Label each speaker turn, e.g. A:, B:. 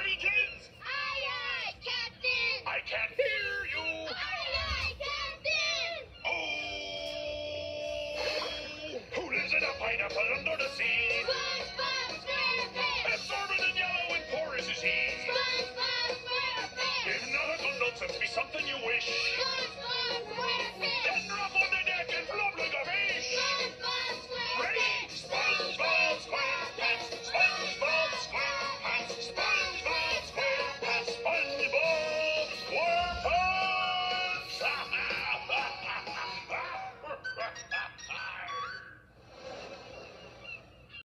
A: ready, kids?
B: Aye, aye, Captain!
A: I can't hear you!
B: Aye, aye, Captain!
A: Oh! Who lives in a pineapple under the sea?
B: SpongeBob SquarePants!
A: Absorbent and yellow and porous is he.
B: SpongeBob SquarePants!
A: If nautical nonsense be something you wish,